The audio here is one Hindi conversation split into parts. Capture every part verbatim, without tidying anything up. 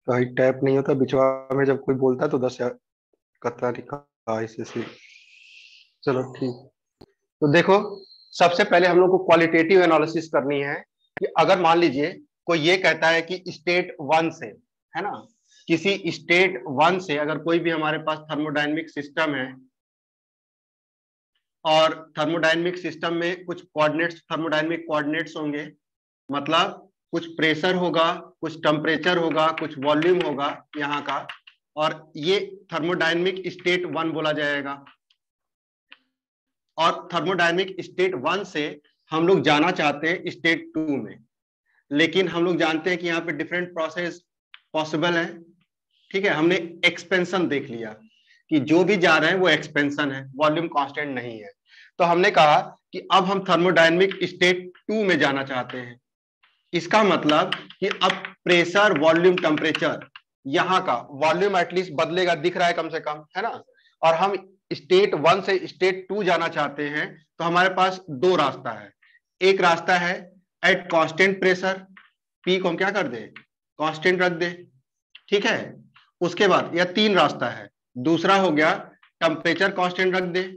कहीं टैप नहीं होता बिचवा में, जब कोई बोलता है तो दस कतरा लिखा ऐसे से। चलो ठीक। तो देखो, सबसे पहले हम लोग को क्वालिटेटिव एनालिसिस करनी है कि अगर मान लीजिए कोई ये कहता है कि स्टेट वन से, है ना, किसी स्टेट वन से अगर कोई भी हमारे पास थर्मोडायनेमिक सिस्टम है और थर्मोडायनेमिक सिस्टम में कुछ कोऑर्डिनेट्स, थर्मोडायनेमिक कोऑर्डिनेट्स होंगे, मतलब कुछ प्रेशर होगा, कुछ टेम्परेचर होगा, कुछ वॉल्यूम होगा यहाँ का, और ये थर्मोडायनेमिक स्टेट वन बोला जाएगा। और थर्मोडायनेमिक स्टेट वन से हम लोग जाना चाहते हैं स्टेट टू में, लेकिन हम लोग जानते हैं कि यहाँ पे डिफरेंट प्रोसेस पॉसिबल है। ठीक है, हमने एक्सपेंशन देख लिया कि जो भी जा रहे हैं वो एक्सपेंशन है, वॉल्यूम कांस्टेंट नहीं है। तो हमने कहा कि अब हम थर्मोडायनेमिक स्टेट टू में जाना चाहते हैं। इसका मतलब कि अब प्रेशर, वॉल्यूम, टेम्परेचर, यहाँ का वॉल्यूम एटलीस्ट बदलेगा, दिख रहा है कम से कम, है ना। और हम स्टेट वन से स्टेट टू जाना चाहते हैं, तो हमारे पास दो रास्ता है। एक रास्ता है एट कांस्टेंट प्रेशर, पी को हम क्या कर दे, कांस्टेंट रख दे, ठीक है। उसके बाद यह तीन रास्ता है। दूसरा हो गया टेम्परेचर कांस्टेंट रख दे,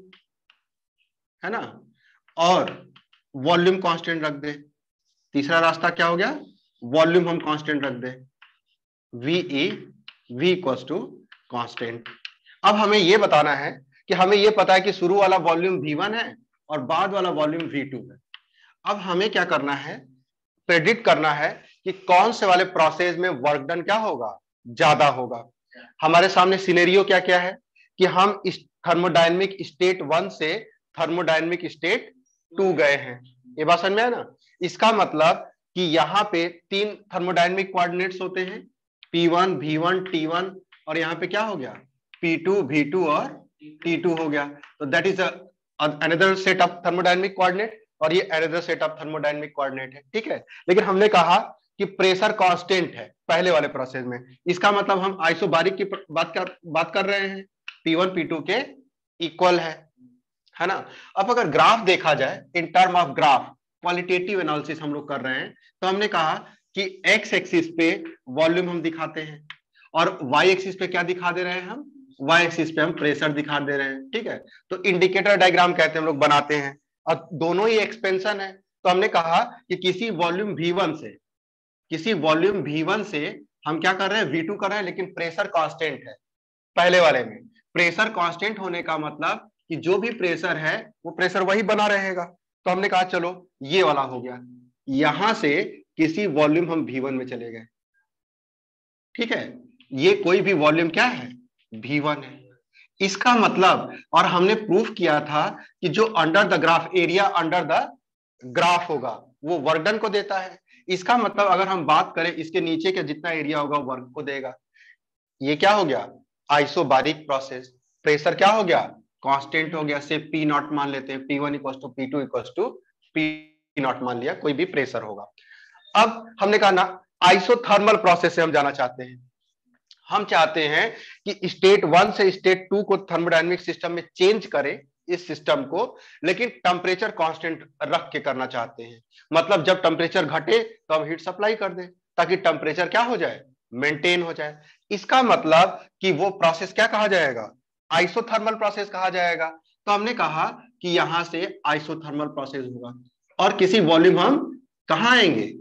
है ना, और वॉल्यूम कांस्टेंट रख दे। तीसरा रास्ता क्या हो गया, वॉल्यूम हम कांस्टेंट रख दे, V E V equals to constant. अब हमें यह बताना है कि हमें यह पता है कि शुरू वाला वॉल्यूम वी वन है और बाद वाला वॉल्यूम वी टू है। अब हमें क्या करना है, प्रेडिक्ट करना है कि कौन से वाले प्रोसेस में वर्क डन क्या होगा, ज्यादा होगा। हमारे सामने सिनेरियो क्या क्या है कि हम इस थर्मोडायनेमिक स्टेट वन से थर्मोडायनेमिक स्टेट टू गए हैं। ये बात समझ में है ना। इसका मतलब कि यहाँ पे तीन थर्मोडायनेमिक कोऑर्डिनेट्स होते हैं, P one, V one, T one, और यहाँ पे क्या हो गया, पी टू, वी टू और टी टू हो गया। तो that is another set of thermodynamic coordinate, और ये another set of thermodynamic coordinate है, ठीक है। लेकिन हमने कहा कि प्रेशर कांस्टेंट है पहले वाले प्रोसेस में। इसका मतलब हम आइसोबारिक की बात कर बात कर रहे हैं, पी वन पी टू के इक्वल है है ना। अब अगर ग्राफ देखा जाए, in term of graph qualitative analysis हम लोग कर रहे हैं, तो हमने कहा कि एक्स एक्सिस पे वॉल्यूम हम दिखाते हैं और वाई एक्सिस पे क्या दिखा दे रहे हैं हम, वाई एक्सिस पे हम प्रेशर दिखा दे रहे हैं, ठीक है। तो इंडिकेटर डायग्राम कहते हैं हम लोग बनाते हैं, और दोनों ही एक्सपेंशन है। तो हमने कहा कि किसी वॉल्यूम वी वन से, किसी वॉल्यूम वी वन से हम क्या कर रहे हैं, वी टू कर रहे हैं, लेकिन प्रेशर कांस्टेंट है। पहले वाले में प्रेशर कांस्टेंट होने का मतलब कि जो भी प्रेशर है वो प्रेशर वही बना रहेगा। तो हमने कहा चलो ये वाला हो गया, यहां से किसी वॉल्यूम हम वी वन में चले गए, ठीक है। ये कोई भी वॉल्यूम क्या है, वी वन है। इसका मतलब, और हमने प्रूफ किया था कि जो under the graph, area under the graph होगा वो वर्क डन को देता है। इसका मतलब अगर हम बात करें, इसके नीचे का जितना एरिया होगा वर्क को देगा। ये क्या हो गया, आइसोबारिक प्रोसेस। प्रेशर क्या हो गया, कांस्टेंट हो गया, से पी नॉट मान लेते हैं, P one equal to P two equal to P naught मान लिया, कोई भी प्रेशर होगा। अब हमने कहा ना आइसोथर्मल प्रोसेस से हम जाना चाहते हैं। हम चाहते हैं कि स्टेट वन से स्टेट टू को थर्मोडायनेमिक सिस्टम में चेंज करें इस सिस्टम को, लेकिन टेम्परेचर कांस्टेंट रख के करना चाहते हैं। मतलब जब टेम्परेचर घटे तो हम हीट सप्लाई कर दें ताकि टेम्परेचर क्या हो जाए, मेंटेन हो जाए। इसका मतलब कि वो प्रोसेस क्या कहा जाएगा, आइसोथर्मल प्रोसेस कहा जाएगा। तो हमने कहा कि यहां से आइसोथर्मल प्रोसेस होगा, और किसी वॉल्यूम हम कहां आएंगे,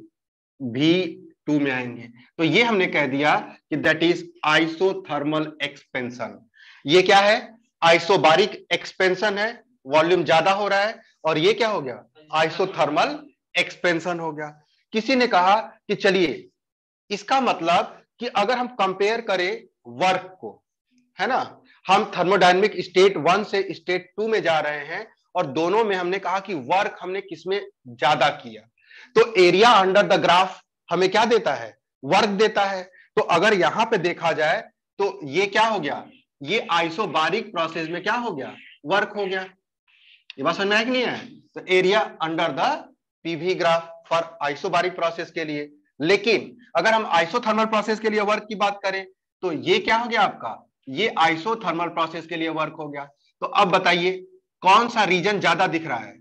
वी टू में आएंगे। तो ये हमने कह दिया कि दैट इज आइसोथर्मल एक्सपेंशन। ये क्या है, आइसोबारिक एक्सपेंशन है, वॉल्यूम ज्यादा हो रहा है, और ये क्या हो गया, आइसोथर्मल एक्सपेंशन हो गया। किसी ने कहा कि चलिए, इसका मतलब कि अगर हम कंपेयर करें वर्क को, है ना, हम थर्मोडायनेमिक स्टेट वन से स्टेट टू में जा रहे हैं, और दोनों में हमने कहा कि वर्क हमने किसमें ज्यादा किया। तो एरिया अंडर द ग्राफ हमें क्या देता है, वर्क देता है। तो अगर यहां पे देखा जाए तो ये क्या हो गया, ये आइसोबारिक प्रोसेस में क्या हो गया, वर्क हो गया। ये बात समझ में आया कि नहीं है। तो area under the PV graph for isobaric process के लिए। लेकिन अगर हम आइसोथर्मल प्रोसेस के लिए वर्क की बात करें तो ये क्या हो गया आपका, ये आइसोथर्मल प्रोसेस के लिए वर्क हो गया। तो अब बताइए कौन सा रीजन ज्यादा दिख रहा है,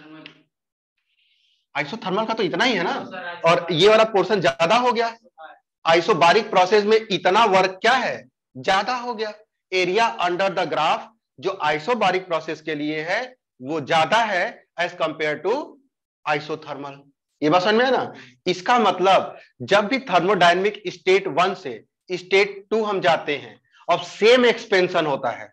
आइसोथर्मल का तो इतना ही है ना, और ये वाला पोर्शन ज्यादा हो गया, आइसोबारिक प्रोसेस में इतना वर्क क्या है, ज्यादा हो गया। एरिया अंडर द ग्राफ जो आइसोबारिक प्रोसेस के लिए है वो ज्यादा है एज कंपेयर टू आइसोथर्मल। ये बात समझ में है ना। इसका मतलब जब भी थर्मोडायनेमिक स्टेट वन से स्टेट टू हम जाते हैं और सेम एक्सपेंशन होता है,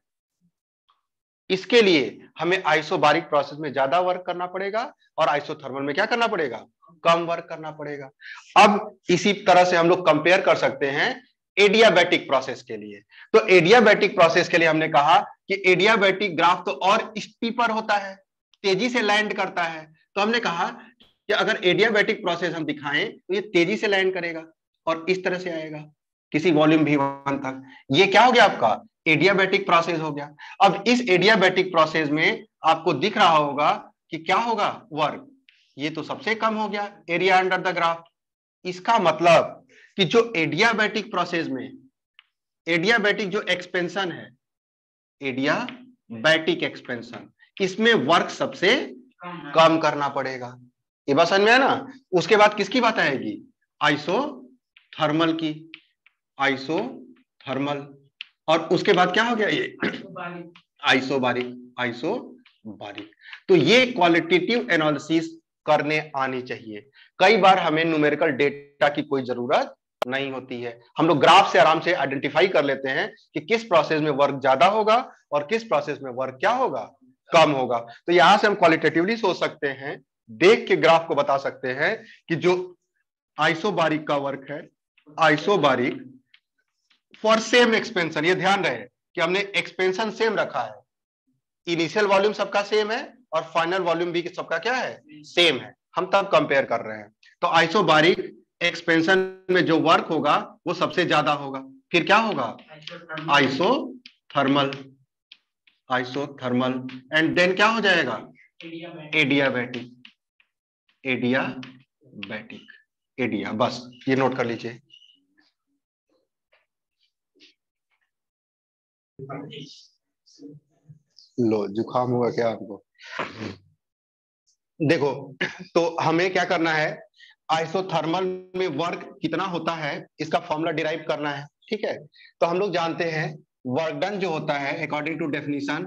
इसके लिए हमें आइसोबारिक प्रोसेस में ज्यादा वर्क करना पड़ेगा और आइसोथर्मल में क्या करना पड़ेगा, कम वर्क करना पड़ेगा। अब इसी तरह से हम लोग कंपेयर कर सकते हैं एडियाबैटिक प्रोसेस के लिए। तो एडियाबैटिक प्रोसेस के लिए हमने कहा कि एडियाबैटिक ग्राफ तो और स्टीपर होता है, तेजी से लैंड करता है। तो हमने कहा कि अगर एडियाबैटिक प्रोसेस हम दिखाएं तो ये तेजी से लैंड करेगा और इस तरह से आएगा किसी वॉल्यूम वी वन तक। ये क्या हो गया आपका, एडियाबैटिक प्रोसेस हो गया। अब इस एडियाबैटिक प्रोसेस में आपको दिख रहा होगा कि क्या होगा, वर्क ये तो सबसे कम हो गया, एरिया अंडर द ग्राफ। इसका मतलब कि जो एडियाबैटिक प्रोसेस में एडियाबैटिक जो एक्सपेंशन है, एडियाबैटिक एक्सपेंशन, इसमें वर्क सबसे कम करना पड़ेगा। ये बात समझ में है ना। उसके बाद किसकी बात आएगी, आइसोथर्मल की, आइसोथर्मल। और उसके बाद क्या हो गया, ये आइसोबारिक, आइसोबारिक। तो ये क्वालिटेटिव एनालिसिस करने आनी चाहिए। कई बार हमें न्यूमेरिकल डेटा की कोई जरूरत नहीं होती है, हम लोग ग्राफ से आराम से आइडेंटिफाई कर लेते हैं कि किस प्रोसेस में वर्क ज्यादा होगा और किस प्रोसेस में वर्क क्या होगा, कम होगा। तो यहां से हम क्वालिटेटिवली सोच सकते हैं, देख के ग्राफ को बता सकते हैं कि जो आइसोबारिक का वर्क है, आइसोबारिक फॉर सेम एक्सपेंशन, ये ध्यान रहे कि हमने एक्सपेंशन सेम रखा है, इनिशियल वॉल्यूम सबका सेम है और फाइनल वॉल्यूम भी सबका क्या है, सेम है, हम तब कंपेयर कर रहे हैं। तो आइसोबारिक एक्सपेंशन में जो वर्क होगा वो सबसे ज्यादा होगा। फिर क्या होगा, आइसोथर्मल, आइसोथर्मल एंड देन क्या हो जाएगा, एडियाबैटिक, एडियाबैटिक, एडिया। बस ये नोट कर लीजिए। लो जुकाम हुआ क्या आपको, देखो तो हमें क्या करना है, आइसोथर्मल में वर्क कितना होता है इसका फॉर्मूला डिराइव करना है, ठीक है। तो हम लोग जानते हैं वर्क डन जो होता है according to definition,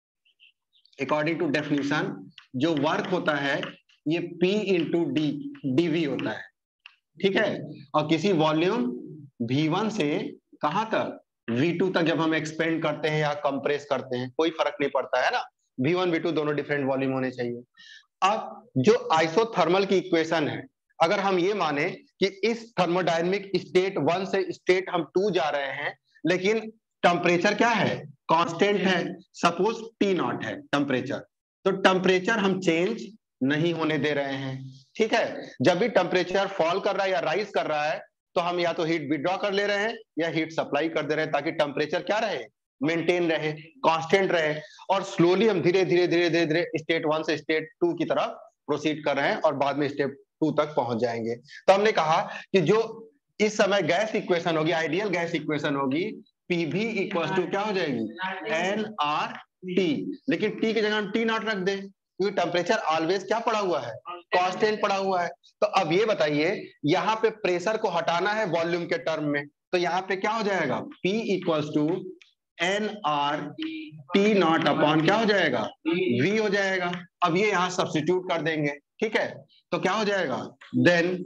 according to definition जो वर्क होता है ये P इंटू डी डीवी होता है, ठीक है। और किसी वॉल्यूम V वन से कहां तक, V टू तक जब हम एक्सपेंड करते हैं या कंप्रेस करते हैं, कोई फर्क नहीं पड़ता है ना, V वन V टू दोनों डिफरेंट वॉल्यूम होने चाहिए। अब जो आइसोथर्मल की इक्वेशन है, अगर हम ये माने कि इस थर्मोडायनेमिक स्टेट वन से स्टेट हम टू जा रहे हैं, लेकिन टेम्परेचर क्या है, कांस्टेंट है, सपोज टी नॉट है टेम्परेचर, तो टेम्परेचर हम चेंज नहीं होने दे रहे हैं, ठीक है। जब भी टेम्परेचर फॉल कर रहा है या राइज कर रहा है तो हम या तो हीट विड्रॉ कर ले रहे हैं या हीट सप्लाई कर दे रहे हैं, ताकि टेम्परेचर क्या रहे, मेंटेन रहे, कांस्टेंट रहे। और स्लोली हम धीरे धीरे धीरे धीरे धीरे स्टेट वन से स्टेट टू की तरफ प्रोसीड कर रहे हैं और बाद में स्टेप टू तक पहुंच जाएंगे। तो हमने कहा कि जो इस समय गैस इक्वेशन होगी, आइडियल गैस इक्वेशन होगी, पीवी इक्वल टू क्या हो जाएगी, एन आर टी, लेकिन टी की जगह हम टी नॉट रख दें क्योंकि टेम्परेचर ऑलवेज क्या पड़ा हुआ है, कांस्टेंट पड़ा हुआ है। तो अब ये बताइए, यहाँ पे प्रेशर को हटाना है वॉल्यूम के टर्म में, तो यहाँ पे क्या हो जाएगा, P equals to N R T naught upon क्या हो जाएगा, V हो जाएगा। अब ये यहाँ सब्स्टिट्यूट कर देंगे, ठीक है। तो क्या हो जाएगा, देन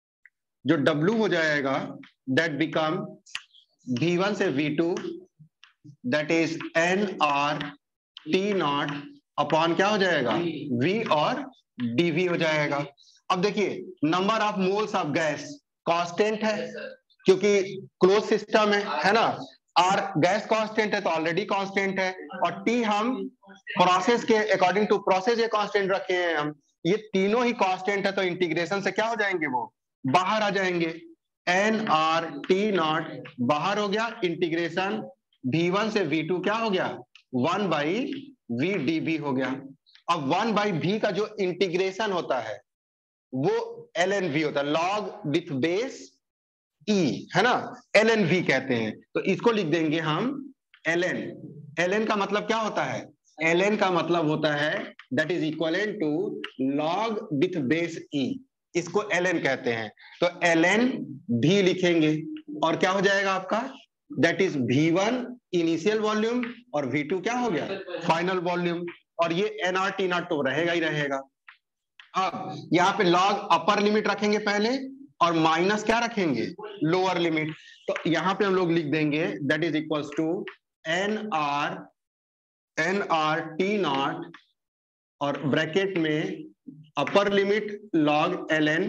जो W हो जाएगा दैट बिकम V वन से V two that is N R T naught upon क्या हो जाएगा, V और dV हो जाएगा। अब देखिए number of moles of gas constant है क्योंकि क्लोज सिस्टम है, है ना। आर गैस कांस्टेंट है तो ऑलरेडी कांस्टेंट है, और टी हम प्रोसेस के अकॉर्डिंग टू प्रोसेस ये कांस्टेंट रखे हैं हम, ये तीनों ही कांस्टेंट है, तो इंटीग्रेशन से क्या हो जाएंगे, वो बाहर आ जाएंगे। एन आर टी नॉट बाहर हो गया, इंटीग्रेशन V वन से V टू क्या हो गया, one by V D B हो गया। अब वन बाई भी का जो इंटीग्रेशन होता है वो एल एन वी होता है, लॉग विथ बेस ई, है ना, एल एन वी कहते हैं। तो इसको लिख देंगे हम एल एन। एल एन का मतलब क्या होता है, एल एन का मतलब होता है that is equal to log with base E, इसको एल एन कहते हैं। तो एल एन भी लिखेंगे, और क्या हो जाएगा आपका, that is V one initial volume और वी टू क्या हो गया, फाइनल वॉल्यूम। और ये एन आर टी नॉट तो रहेगा ही रहेगा। अब यहाँ पे लॉग अपर लिमिट रखेंगे पहले और माइनस क्या रखेंगे, लोअर लिमिट। तो यहाँ पे हम लोग लिख देंगे that is equals to N R N R T naught और ब्रैकेट में upper limit log L N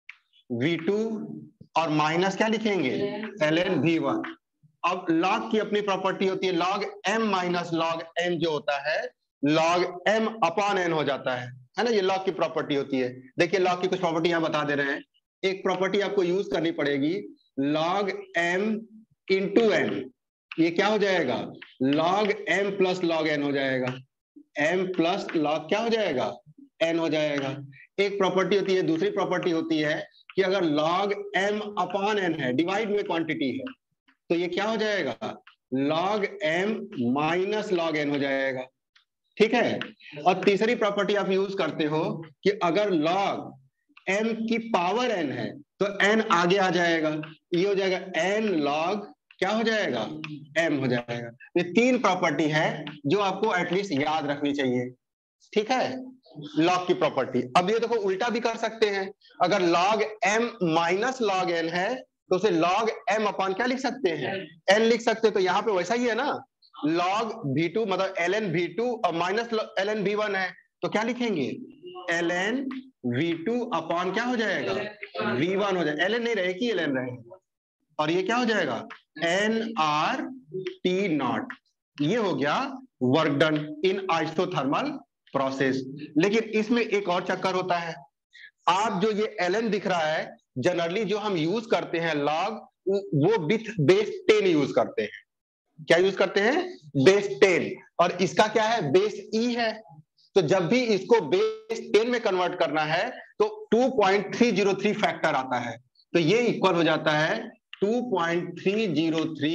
V two और माइनस क्या लिखेंगे, एल एन वी वन। अब लॉग की अपनी प्रॉपर्टी होती है, log M minus log N जो होता है लॉग एम अपॉन एन हो जाता है, है ना। ये लॉग की प्रॉपर्टी होती है। देखिए लॉग की कुछ प्रॉपर्टी यहां बता दे रहे हैं। एक प्रॉपर्टी आपको यूज करनी पड़ेगी, लॉग एम इंटू एन, ये क्या हो जाएगा, log M plus log N हो जाएगा। एम प्लस लॉग क्या हो जाएगा, एन हो जाएगा। एक प्रॉपर्टी होती है, दूसरी प्रॉपर्टी होती है कि अगर लॉग एम अपॉन एन है, डिवाइड में क्वांटिटी है, तो ये क्या हो जाएगा, log M minus log N हो जाएगा, ठीक है। और तीसरी प्रॉपर्टी आप यूज करते हो कि अगर लॉग एम की पावर एन है तो एन आगे आ जाएगा, ये हो जाएगा एन लॉग क्या हो जाएगा, एम हो जाएगा। ये तीन प्रॉपर्टी है जो आपको एटलीस्ट याद रखनी चाहिए, ठीक है, लॉग की प्रॉपर्टी। अब ये देखो उल्टा भी कर सकते हैं, अगर log M minus log N है तो उसे लॉग एम अपॉन क्या लिख सकते हैं, एन लिख सकते हैं। तो यहाँ पे वैसा ही है ना, लॉग वी टू मतलब एल एन वी टू और minus L N V one है, तो क्या लिखेंगे, L N V two upon क्या हो जाएगा, वी वन हो जाएगा, एल एन नहीं रहेगी, एल एन रहेगा। और ये क्या हो जाएगा, एन आर टी नॉट। ये हो गया work done in isothermal process. लेकिन इसमें एक और चक्कर होता है, आप जो ये एल एन दिख रहा है जनरली जो हम यूज करते हैं लॉग, वो विथ बेस टेन यूज करते हैं। क्या यूज करते हैं, बेस टेन। और इसका क्या है, बेस ई है। तो जब भी इसको बेस टेन में कन्वर्ट करना है तो two point three zero three factor आता है, तो ये इक्वल हो जाता है two point three zero three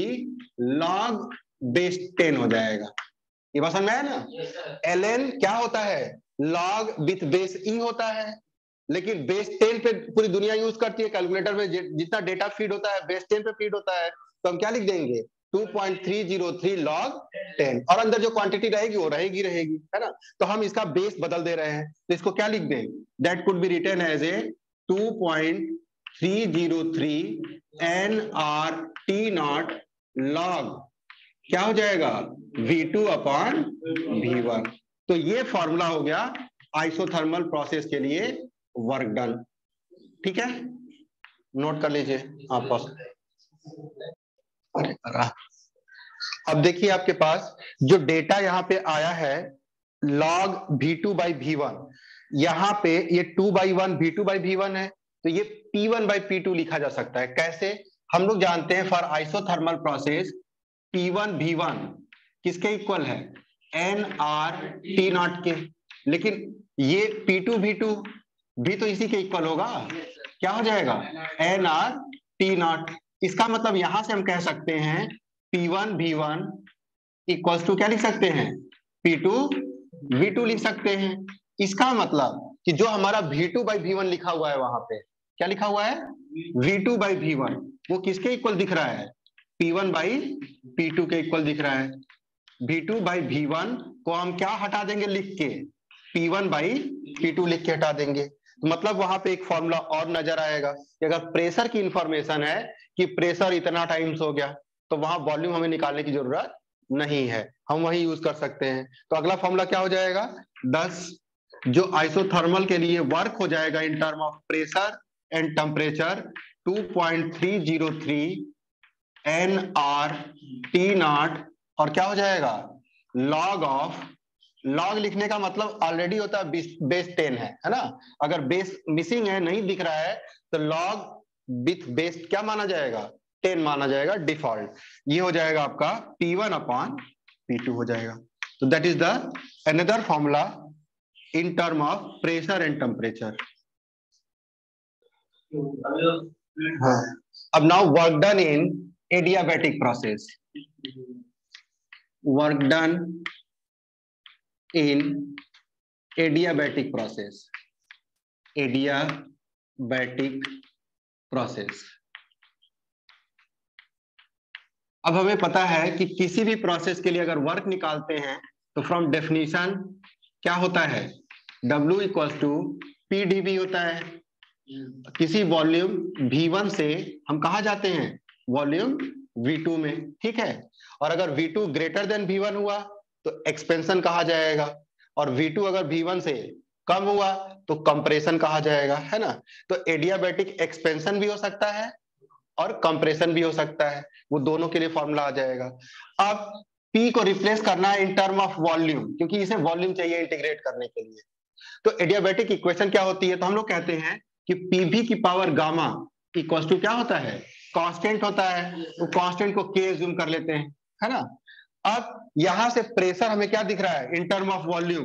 log base ten हो जाएगा। ये बात समझ में आया ना। एल एन क्या होता है, लॉग विथ बेस ई होता है, लेकिन बेस टेन पे पूरी दुनिया यूज करती है। कैलकुलेटर में जितना डेटा फीड होता है बेस टेन पे फीड होता है, तो हम क्या लिख देंगे, two point three zero three log ten, और अंदर जो क्वांटिटी रहेगी वो रहेगी रहेगी है ना। तो हम इसका बेस बदल दे रहे हैं, तो इसको क्या लिख दें, that could be written as a two point three zero three N R T naught log क्या हो जाएगा, V two upon V one. तो ये फॉर्मूला हो गया आइसोथर्मल प्रोसेस के लिए वर्क डन, ठीक है, नोट कर लीजिए आप पास। अरे अब देखिए आपके पास जो डेटा यहाँ पे आया है log V two by V one, यहाँ पे ये two by one V two by V one है, तो ये P one by P two लिखा जा सकता है। कैसे, हम लोग जानते हैं for isothermal process P one V one किसके इक्वल है, एन आर टी नॉट के। लेकिन ये पी टू वी टू भी तो इसी के इक्वल होगा, क्या हो जाएगा, एन आर टी नॉट। इसका मतलब यहां से हम कह सकते हैं P one V one equals to क्या लिख सकते हैं, पी टू वी टू लिख सकते हैं। इसका मतलब कि जो हमारा V two by V one लिखा हुआ है वहां पे क्या लिखा हुआ है, V two by V one, वो किसके इक्वल दिख रहा है, P one by P two के इक्वल दिख रहा है। V two by V one को हम क्या हटा देंगे लिख के, P one by P two लिख के हटा देंगे। तो मतलब वहां पे एक फॉर्मूला और नजर आएगा कि अगर प्रेशर की इंफॉर्मेशन है कि प्रेशर इतना टाइम्स हो गया, तो वहां वॉल्यूम हमें निकालने की जरूरत नहीं है, हम वही यूज कर सकते हैं। तो अगला फॉर्मूला क्या हो जाएगा, दस जो आइसोथर्मल के लिए वर्क हो जाएगा in term of pressure and temperature two point three zero three N R T naught, और क्या हो जाएगा, लॉग ऑफ, लॉग लिखने का मतलब ऑलरेडी होता है बेस टेन है है ना। अगर बेस मिसिंग है, नहीं दिख रहा है, तो लॉग विथ बेस क्या माना जाएगा, टेन माना जाएगा डिफॉल्ट। ये हो जाएगा आपका P one upon P two हो जाएगा। तो that is the another formula in term of pressure and temperature. हाँ, अब now work done in adiabatic process, work done in adiabatic process, adiabatic process। अब हमें पता है कि किसी भी प्रोसेस के लिए अगर वर्क निकालते हैं तो फ्रॉम डेफिनेशन क्या होता है, W equals to P D V होता है। किसी वॉल्यूम V वन से हम कहा जाते हैं, वॉल्यूम V टू में, ठीक है। और अगर V two greater than V one हुआ तो एक्सपेंशन कहा जाएगा, और V टू अगर V वन से कम हुआ तो कंप्रेशन कहा जाएगा, है ना। तो एडियाबैटिक एक्सपेंशन भी हो सकता है और कंप्रेशन भी हो सकता है, वो दोनों के लिए फॉर्मूला आ जाएगा। अब P को रिप्लेस करना है इन टर्म ऑफ वॉल्यूम, क्योंकि इसे वॉल्यूम चाहिए इंटीग्रेट करने के लिए। तो एडियाबैटिक इक्वेशन क्या होती है, तो हम लोग कहते हैं कि पीवी की पावर गामा इक्वल टू क्या होता है, कांस्टेंट होता है। तो कांस्टेंट को के एज्यूम कर लेते हैं, है ना। अब यहां से प्रेशर हमें क्या दिख रहा है in term of volume,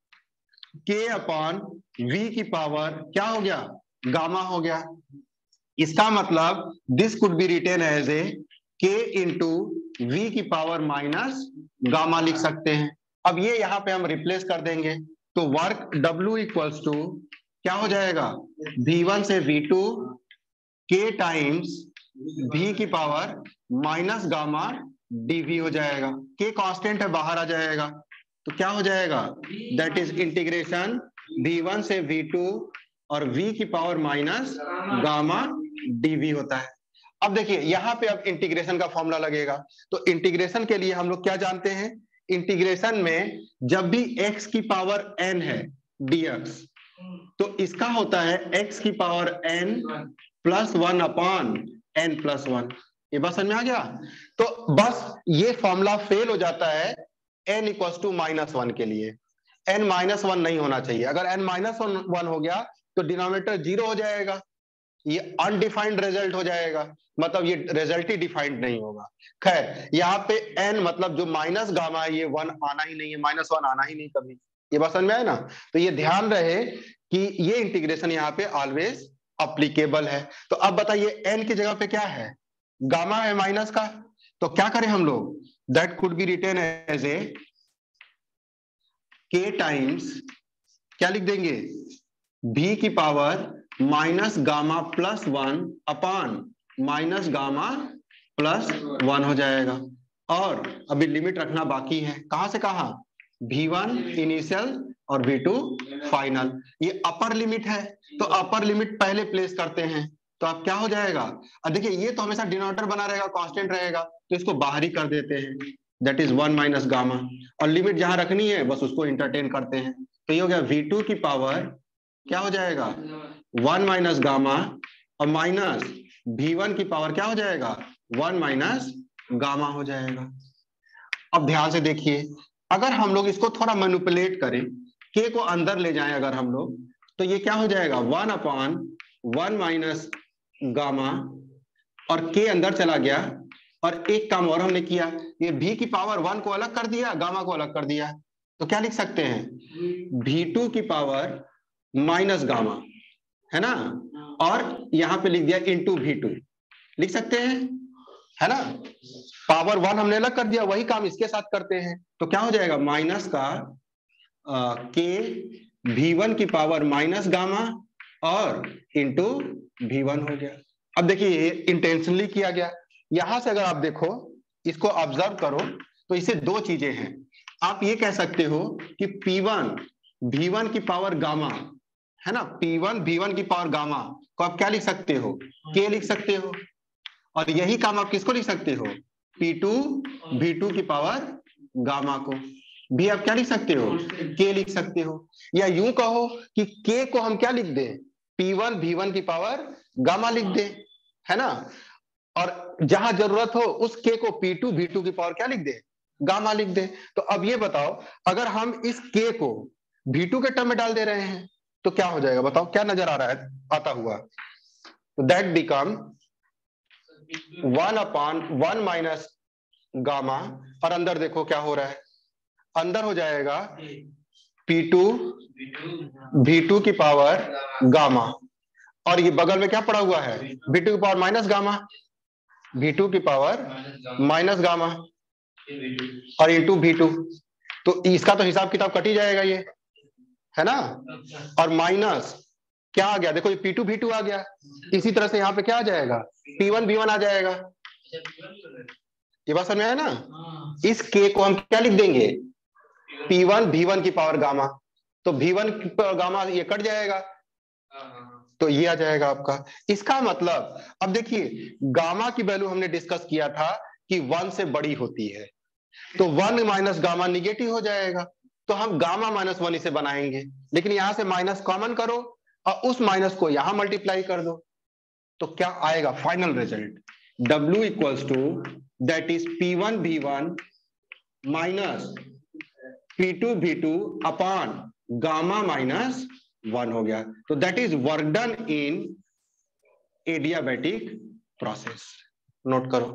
K upon V की पावर क्या हो गया, गामा हो गया। इसका मतलब this could be written as a K into V की पावर माइनस गामा लिख सकते हैं। अब ये यहां पे हम रिप्लेस कर देंगे, तो वर्क W इक्वल्स टू क्या हो जाएगा, V वन से V two K times V की पावर माइनस गामा dV हो जाएगा। के कांस्टेंट है, बाहर आ जाएगा, तो क्या हो जाएगा, that is integration V one से V टू और V की पावर माइनस गामा dV होता है। अब देखिए यहां पे अब इंटीग्रेशन का फॉर्मूला लगेगा। तो इंटीग्रेशन के लिए हम लोग क्या जानते हैं, इंटीग्रेशन में जब भी x की पावर n है dx, तो इसका होता है x की power n plus one upon n plus one. ये बात समझ में आ गया। तो बस ये फॉर्मूला फेल हो जाता है n equals to minus one के लिए। n माइनस वन नहीं होना चाहिए, अगर n माइनस वन हो गया तो डिनोमिनेटर जीरो हो जाएगा, ये अनडिफाइंड रिजल्ट हो जाएगा, मतलब ये रिजल्ट ही डिफाइंड नहीं होगा। खैर यहाँ पे n मतलब जो माइनस गामा है ये वन आना ही नहीं है, माइनस वन आना ही नहीं कभी। ये बात समझ में आए ना। तो ये ध्यान रहे कि ये इंटीग्रेशन यहाँ पे ऑलवेज अप्लीकेबल है। तो अब बताइए n की जगह पे क्या है, गामा है माइनस का, तो क्या करें हम लोग, that could be written as a k times क्या लिख देंगे, v की power minus gamma plus one upon minus gamma plus one हो जाएगा। और अभी लिमिट रखना बाकी है, कहां से कहां, V वन इनिशियल और V टू फाइनल। ये अपर लिमिट है, तो अपर लिमिट पहले प्लेस करते हैं, तो अब क्या हो जाएगा, अब देखिए ये तो हमेशा डिनोमिनेटर बना रहेगा, कांस्टेंट रहेगा, तो इसको बाहर ही कर देते हैं, that is one minus gamma. और लिमिट जहां रखनी है बस उसको इंटरटेन करते हैं, तो ये हो गया V टू की पावर क्या हो जाएगा, वन माइनस गामा, और माइनस V वन की पावर क्या हो जाएगा, वन माइनस गामा हो जाएगा। अब ध्यान से देखिए, अगर हम लोग इसको थोड़ा मैनिपुलेट करें, के को अंदर ले जाएं अगर हम लोग, तो ये क्या हो जाएगा, one upon one minus gamma, और के अंदर चला गया। और एक काम और हमने किया, ये V की पावर वन को अलग कर दिया, गामा को अलग कर दिया, तो क्या लिख सकते हैं, V टू की पावर माइनस गामा, है ना, और यहां पे लिख दिया इंटू वी टू, लिख सकते हैं, है ना। पावर वन हमने अलग कर दिया, वही काम इसके साथ करते हैं, तो क्या हो जाएगा, माइनस का आ, के वी वन की पावर माइनस गामा और इंटू वी वन हो गया। अब देखिए इंटेंशनली किया गया। यहां से अगर आप देखो, इसको ऑब्जर्व करो, तो इसे दो चीजें हैं। आप ये कह सकते हो कि पी वन वी वन की पावर गामा, है ना, पी वन वी वन की पावर गामा को आप क्या लिख सकते हो, के लिख सकते हो। और यही काम आप किसको लिख सकते हो, पी टू वी टू की पावर गामा को भी आप क्या लिख सकते हो, के लिख सकते हो। या यूं कहो कि के को हम क्या लिख दे, पी वन वी वन की पावर गामा लिख दे, है ना। और जहां जरूरत हो उस के को पी टू वी टू की पावर क्या लिख दे, गामा लिख दे। तो अब ये बताओ, अगर हम इस के को वी टू के टर्म में डाल दे रहे हैं तो क्या हो जाएगा, बताओ क्या नजर आ रहा है आता हुआ, तो that become one upon one minus gamma, और अंदर देखो क्या हो रहा है, अंदर हो जाएगा पी टू वी टू की पावर गामा, और ये बगल में क्या पड़ा हुआ है, वी टू की power minus gamma, V two की पावर माइनस गामा और इंटू वी टू। तो इसका तो हिसाब किताब कट ही जाएगा ये, है ना। और माइनस क्या आ गया, देखो ये पी टू वी टू आ गया, इसी तरह से यहाँ पे क्या आ जाएगा, पी वन वी वन आ जाएगा, ये बात समझ में आया ना। इस के को हम क्या लिख देंगे, पी वन वी वन की पावर गामा, तो वी वन की पावर गामा ये कट जाएगा, तो ये आ जाएगा आपका। इसका मतलब अब देखिए गामा की वैल्यू हमने डिस्कस किया था कि वन से बड़ी होती है, तो वन माइनस गामा निगेटिव हो जाएगा, तो हम गामा माइनस वन इसे बनाएंगे, लेकिन यहां से माइनस कॉमन करो और उस माइनस को यहां मल्टीप्लाई कर दो, तो क्या आएगा final result, W equals to that is P one V one minus P two V two upon gamma minus one हो गया। तो that is work done in adiabatic process. Note करो।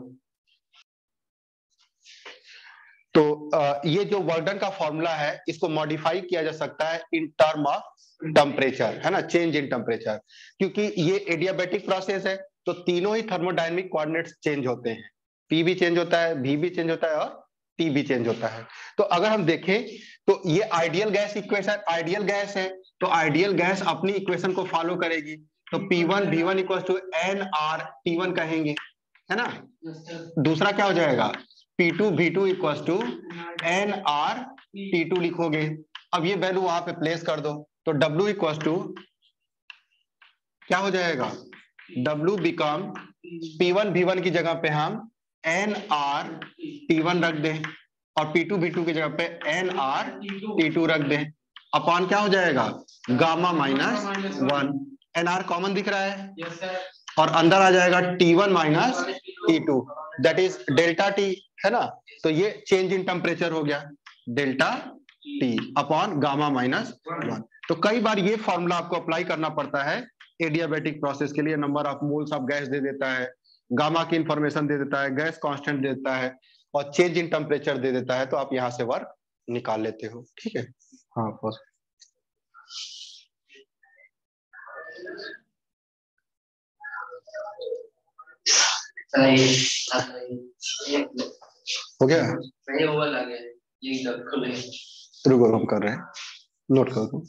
तो ये जो वर्क डन का फॉर्मूला है इसको मॉडिफाई किया जा सकता है इन टर्म ऑफ टेम्परेचर, है ना, चेंज इन टेम्परेचर, क्योंकि ये एडियाबैटिक प्रोसेस है तो तीनों ही थर्मोडायनेमिक कोऑर्डिनेट्स चेंज होते हैं, पी भी चेंज होता है, भी भी चेंज होता है और टी भी चेंज होता है। तो अगर हम देखें तो ये ideal gas equation, ideal gas है तो आइडियल गैस अपनी इक्वेशन को फॉलो करेगी, तो P one V one equal to N R T one कहेंगे, है ना। दूसरा क्या हो जाएगा, P two V two equal to N R T two लिखोगे। अब ये वैल्यू वहां पे प्लेस कर दो, तो W इक्वल टू क्या हो जाएगा, W become P one V one की जगह पे हम एन आर टी वन रख दें और पी टू वी टू की जगह पे एन आर टी टू रख दें, अपॉन क्या हो जाएगा gamma minus one, N R common दिख रहा है yes, और अंदर आ जाएगा T one minus T two, that is delta T, है ना। तो ये चेंज इन टेम्परेचर हो गया delta T upon gamma minus one. तो कई बार ये फॉर्मूला आपको अप्लाई करना पड़ता है एडियाबैटिक प्रोसेस के लिए, number of moles of gas दे देता है, गामा की इंफॉर्मेशन दे देता है, गैस कांस्टेंट दे देता है और चेंज इन टेम्परेचर दे देता है, तो आप यहां से वर्क निकाल लेते हो, ठीक है। हाँ बस हो गया, रुको हम कर रहे हैं, नोट कर दो।